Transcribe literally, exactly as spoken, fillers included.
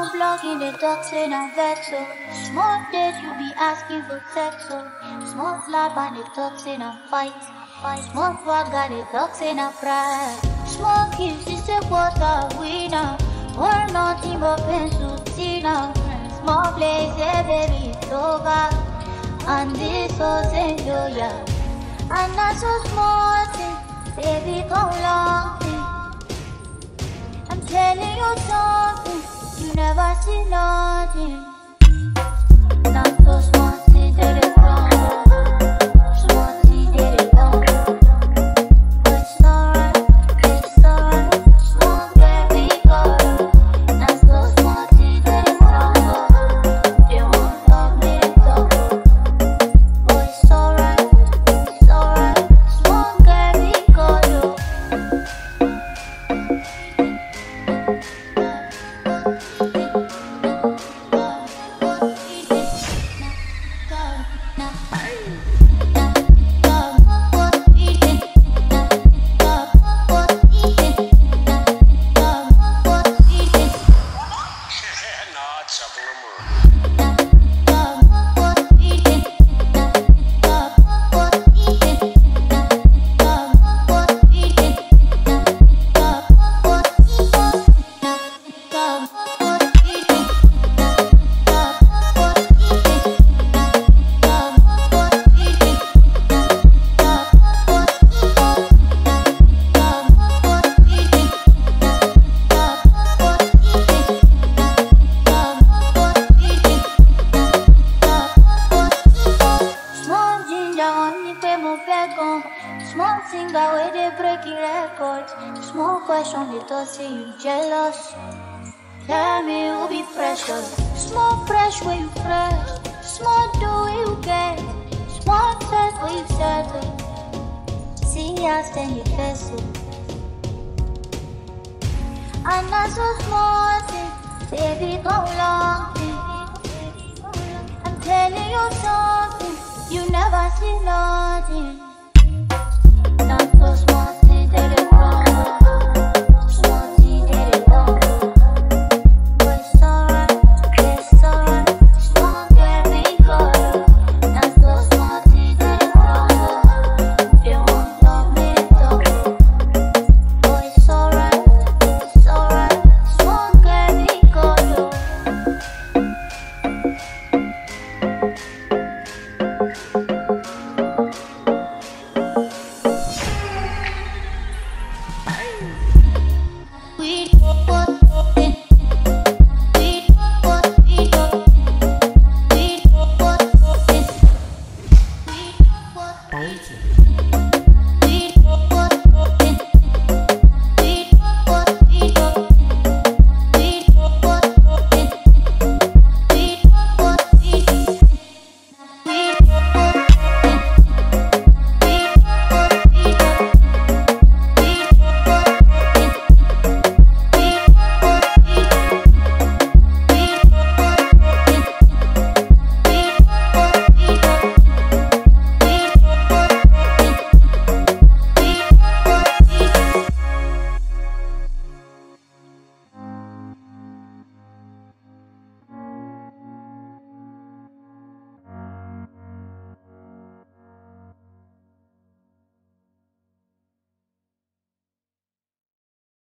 Small block in the toxin and vexo. Small date you be asking for sex. Small slap and the toxin and fight. Small fuck got the toxin and pride. Small kiss is a water winner. Or nothing but pencil tina. Small place, yeah, baby, it's over. And this was enjoy ya. And that's so small thing, baby, come long thing. I'm telling you something, you never see nothing. Not so small thing, that it wrong. Small thing, that it wrong. But it's alright, it's alright. Small baby girl. Not so small thing, that it wrong. They won't love me, they talk. But it's alright, it's alright. Small baby girl. Small singer where they breaking records. Small question they thought say you jealous. Tell me who be precious. Small fresh where you fresh. Small do where you get. Small set where you settle. See us then you vessel. And that's so small thing, baby come long thing. I'm telling you something, you never see nothing.